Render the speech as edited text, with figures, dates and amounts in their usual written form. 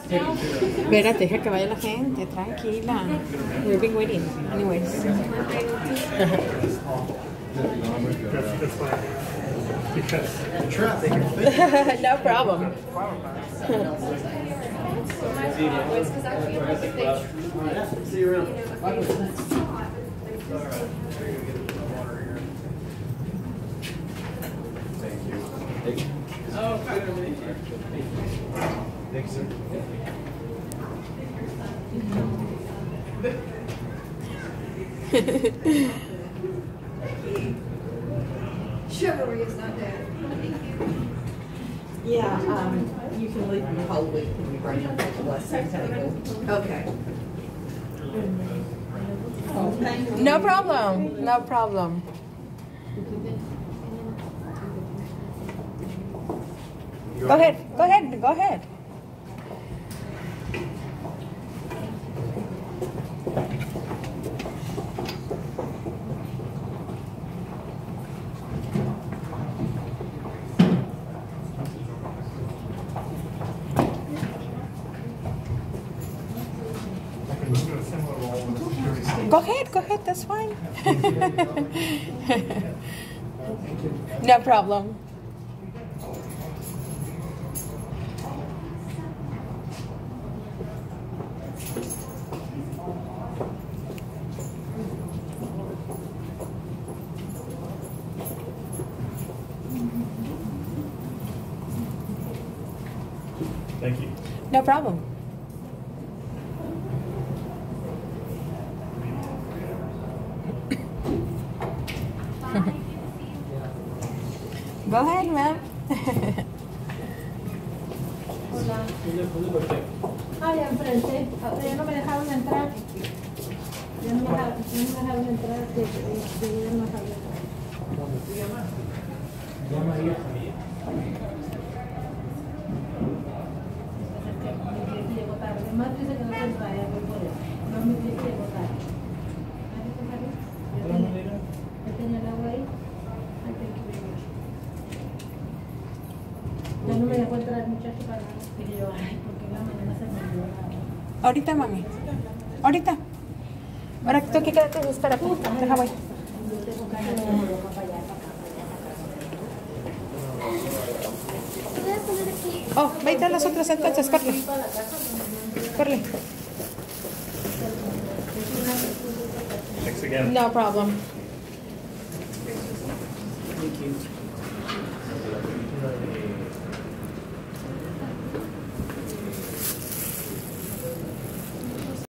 Espérate, deja que vaya la gente, tranquila. We've been waiting, anyways. That's why. Because traffic. No problem. See you around. Thank you. Oh, thanks, sir. Chivalry is not dead. Yeah, you can leave them whole week when you bring them to the blessing table. Okay. No problem, no problem. Go ahead, go ahead, go ahead. Go ahead, that's fine. No problem. Thank you. No problem. Go ahead, ma'am. Hola. Ay, enfrente. Ya no me dejaron entrar. Ya no me dejaron entrar. Ya no me dejaron entrar. Llego tarde. Más dice que no se vaya, voy por eso. No me dice que llego tarde. ¿Ya tenía el agua ahí? Ya no me dejó entrar el muchacho para nada. Dije yo, ay, porque en la mañana se me olvidó nada. Ahorita, mami. Ahorita. Ahora tú aquí quédate, espera, deja voy. Yo tengo ganas de ir para allá, Oh, vete a las otras entonces, corre. Corre. Thanks again. No problem. Thank you.